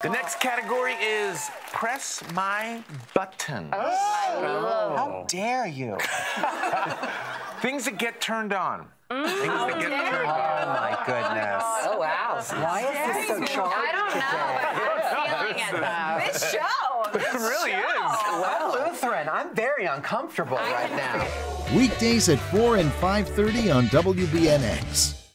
The next category is press my button. How dare you? Things that get turned on. Things that get turned Oh, on. my goodness. Oh, wow. Why is this so charged I don't know, today? but I'm feeling it. This show. It really is. I'm Lutheran. I'm very uncomfortable right now. Weekdays at 4 and 5:30 on WBNX.